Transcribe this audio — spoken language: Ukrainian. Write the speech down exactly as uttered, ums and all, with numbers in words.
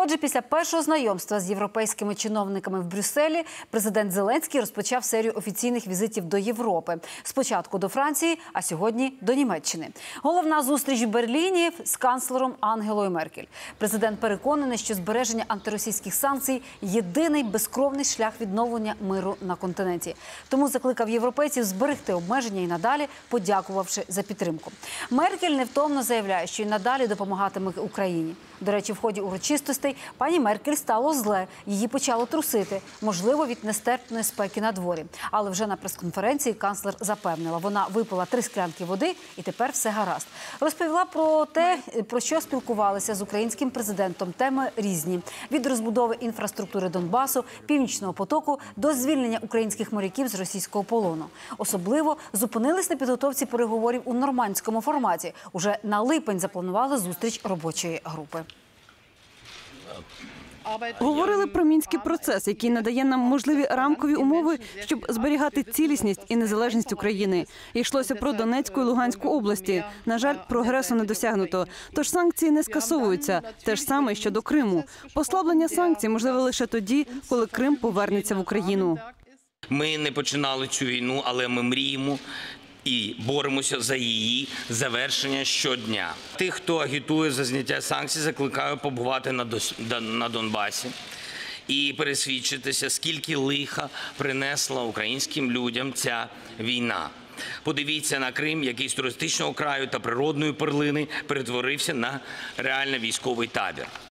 Отже, після першого знайомства з європейськими чиновниками в Брюсселі президент Зеленський розпочав серію офіційних візитів до Європи. Спочатку до Франції, а сьогодні до Німеччини. Головна зустріч в Берліні з канцлером Ангелою Меркель. Президент переконаний, що збереження антиросійських санкцій – єдиний безкровний шлях відновлення миру на континенті. Тому закликав європейців зберегти обмеження і надалі, подякувавши за підтримку. Меркель невтомно заявляє, що і надалі допомагатиме Україні. До речі, в ході урочистостей пані Меркель стало зле, її почало трусити, можливо, від нестерпної спеки на дворі. Але вже на прес-конференції канцлер запевнила, вона випила три склянки води і тепер все гаразд. Розповіла про те, про що спілкувалися з українським президентом. Теми різні. Від розбудови інфраструктури Донбасу, Північного потоку до звільнення українських моряків з російського полону. Особливо зупинились на підготовці переговорів у нормандському форматі. Уже на липень запланували зустріч робочої групи. Говорили про мінський процес, який надає нам можливі рамкові умови, щоб зберігати цілісність і незалежність України. Йшлося про Донецьку і Луганську області. На жаль, прогресу не досягнуто. Тож санкції не скасовуються. Те ж саме щодо Криму. Послаблення санкцій можливе лише тоді, коли Крим повернеться в Україну. Ми не починали цю війну, але ми мріємо і боремося за її завершення щодня. Тих, хто агітує за зняття санкцій, закликаю побувати на Донбасі і пересвідчитися, скільки лиха принесла українським людям ця війна. Подивіться на Крим, який з туристичного краю та природної перлини перетворився на реально військовий табір.